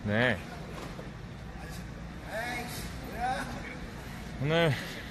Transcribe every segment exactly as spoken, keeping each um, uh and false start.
네. 오늘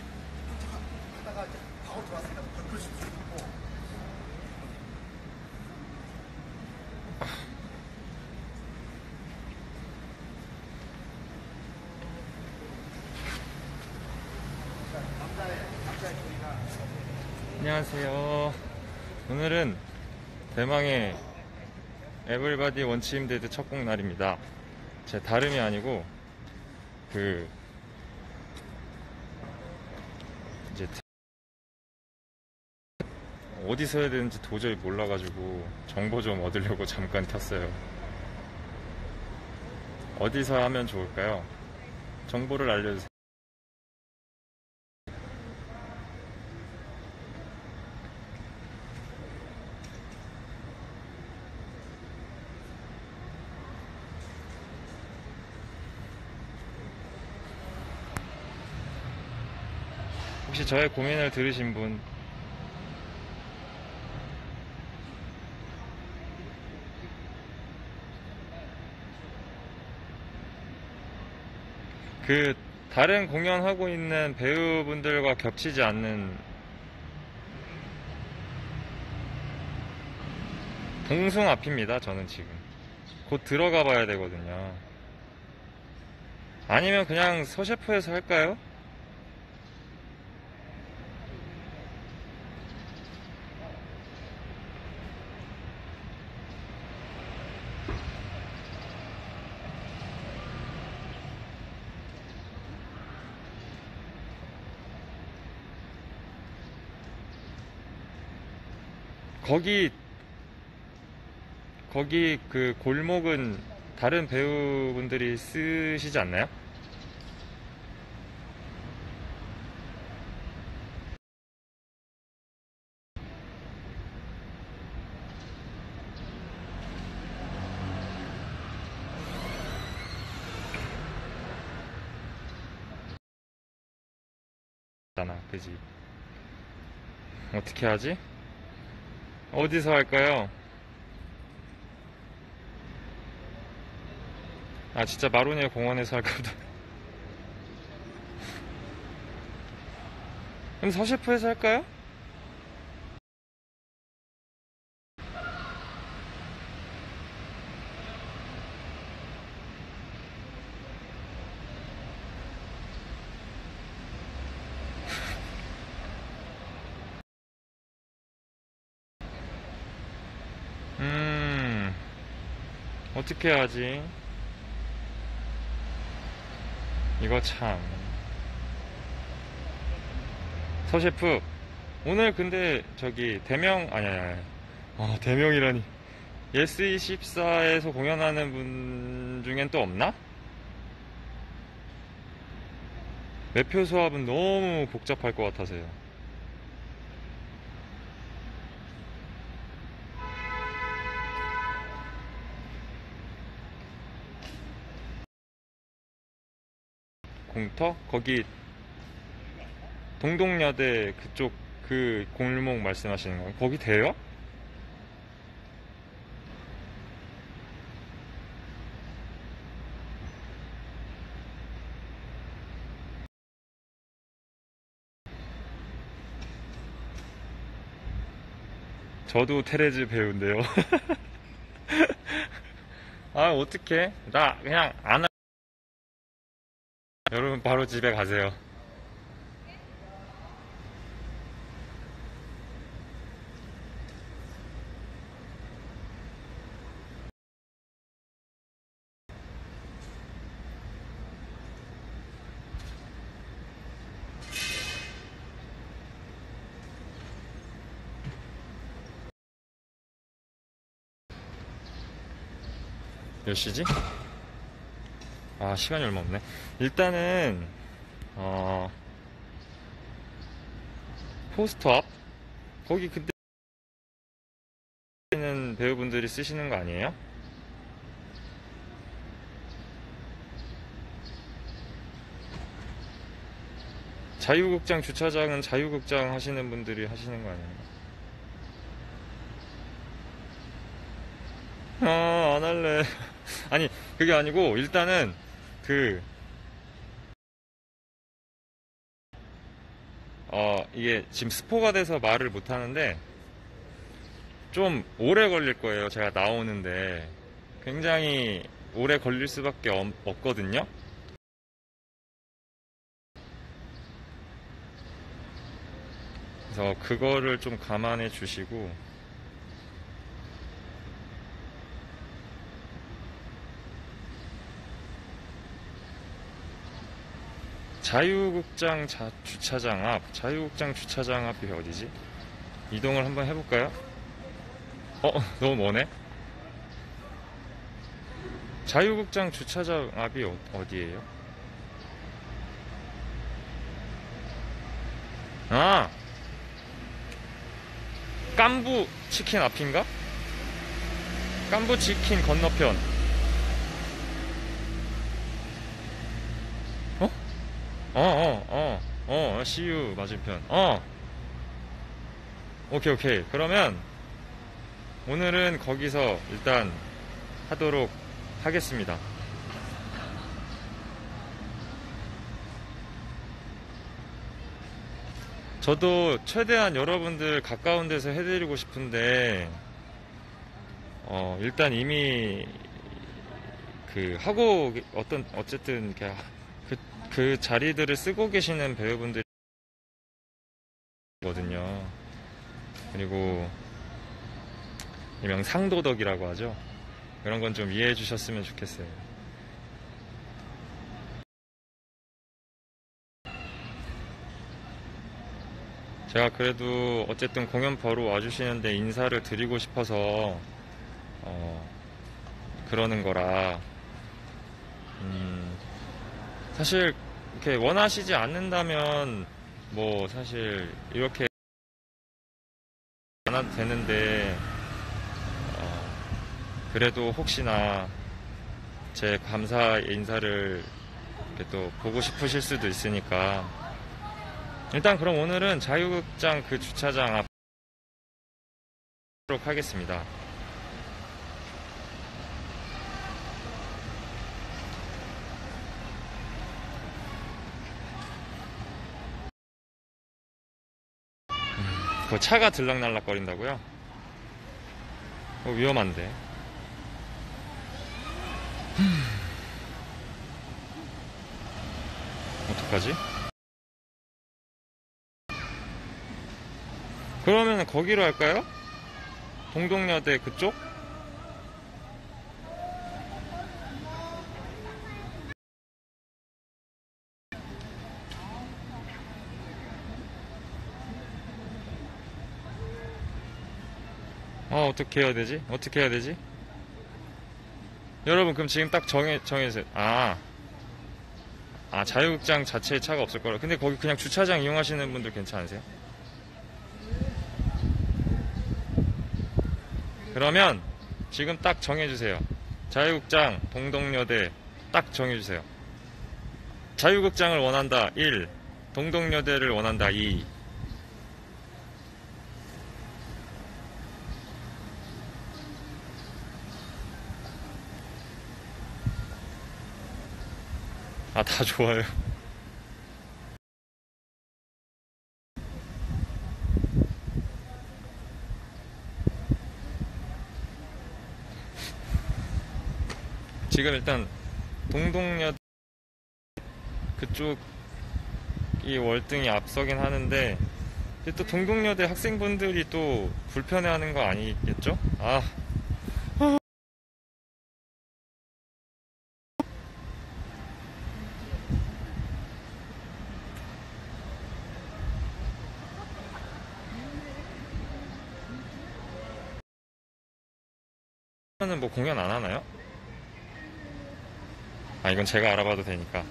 안녕하세요. 오늘은 대망의 에블바디 원치임 데드 첫 곡 날입니다. 제 다름이 아니고 그 이제 어디서 해야 되는지 도저히 몰라가지고 정보 좀 얻으려고 잠깐 켰어요. 어디서 하면 좋을까요? 정보를 알려주세요. 혹시 저의 고민을 들으신 분, 그 다른 공연하고 있는 배우분들과 겹치지 않는 동숭 앞입니다. 저는 지금 곧 들어가 봐야 되거든요. 아니면 그냥 서셰프에서 할까요? 거기 거기 그 골목은 다른 배우분들이 쓰시지 않나요? 잖아, 그지? 어떻게 하지? 어디서 할까요? 아, 진짜 마로니에 공원에서 할 거다. 그럼 서셰프에서 할까요? 음, 어떻게 하지? 이거 참. 서셰프, 오늘 근데 저기 대명, 아니, 아니, 아니. 어, 대명이라니. 예스 이십사에서 공연하는 분 중엔 또 없나? 매표 수합은 너무 복잡할 것 같아서요. 공터? 거기 동동여대 그쪽 그 골목 말씀하시는 거예요? 거기 돼요? 저도 테레즈 배우인데요. 아, 어떡해. 나 그냥 안 할... 여러분 바로 집에 가세요. 몇 시지? 아, 시간이 얼마 없네. 일단은 어 포스터 앞? 거기 그때는 배우분들이 쓰시는 거 아니에요? 자유극장 주차장은 자유극장 하시는 분들이 하시는 거 아니에요? 아, 안 할래. 아니, 그게 아니고, 일단은, 그, 어, 이게 지금 스포가 돼서 말을 못 하는데, 좀 오래 걸릴 거예요. 제가 나오는데. 굉장히 오래 걸릴 수밖에 없, 없거든요. 그래서 그거를 좀 감안해 주시고, 자유극장 자- 주차장 앞, 자유극장 주차장 앞이 어디지? 이동을 한번 해볼까요? 어, 너무 머네? 자유극장 주차장 앞이 어, 어디예요? 아, 깐부 치킨 앞인가? 깐부 치킨 건너편. 어? 어, 어, 어, 어, 씨유 맞은편. 어, 오케이, 오케이. 그러면 오늘은 거기서 일단 하도록 하겠습니다. 저도 최대한 여러분들 가까운 데서 해드리고 싶은데, 어, 일단 이미 그 하고 어떤 어쨌든 그, 그, 그 자리들을 쓰고 계시는 배우분들이거든요. 그리고 일명 상도덕이라고 하죠. 그런 건 좀 이해해 주셨으면 좋겠어요. 제가 그래도 어쨌든 공연 보러 와주시는데 인사를 드리고 싶어서 어, 그러는 거라, 음, 사실 이렇게 원하시지 않는다면 뭐 사실 이렇게 안 해도 되는데, 어, 그래도 혹시나 제 감사 인사를 이렇게 또 보고 싶으실 수도 있으니까, 일단 그럼 오늘은 자유극장 그 주차장 앞으로 하겠습니다. 그 차가 들락날락 거린다고요? 어, 위험한데. 어떡하지? 그러면 거기로 할까요? 동덕여대 그쪽? 어, 어떻게 해야 되지? 어떻게 해야 되지? 여러분, 그럼 지금 딱 정해, 정해주세요. 아, 아, 자유극장 자체에 차가 없을 거라. 근데 거기 그냥 주차장 이용하시는 분들 괜찮으세요? 그러면 지금 딱 정해주세요. 자유극장, 동덕여대 딱 정해주세요. 자유극장을 원한다. 일. 동덕여대를 원한다. 이. 아, 다 좋아요. 지금 일단 동덕여대 그쪽이 월등히 앞서긴 하는데, 또 동덕여대 학생분들이 또 불편해하는 거 아니겠죠? 아, 그러면은 뭐 공연 안 하나요? 아, 이건 제가 알아봐도 되니까.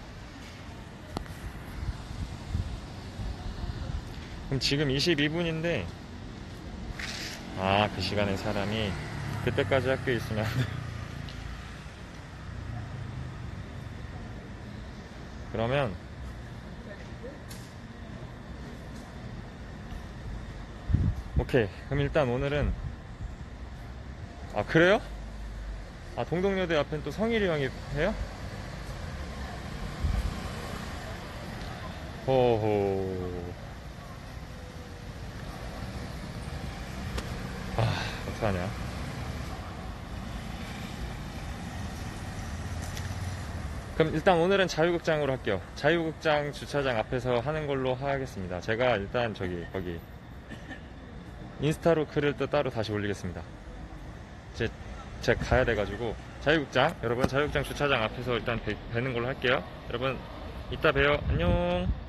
그럼 지금 이십이 분인데, 아, 그 시간에 사람이 그때까지 학교에 있으면 안 돼. 그러면 오케이. 그럼 일단 오늘은, 아, 그래요? 아, 동덕여대 앞엔 또 성일이 형이 해요? 호호. 아, 어떡하냐. 그럼 일단 오늘은 자유극장으로 할게요. 자유극장 주차장 앞에서 하는 걸로 하겠습니다. 제가 일단 저기, 거기, 인스타로 글을 또 따로 다시 올리겠습니다. 이제 제가 가야 돼가지고. 자유극장, 여러분, 자유극장 주차장 앞에서 일단 뵈, 뵈는 걸로 할게요. 여러분, 이따 봬요. 안녕.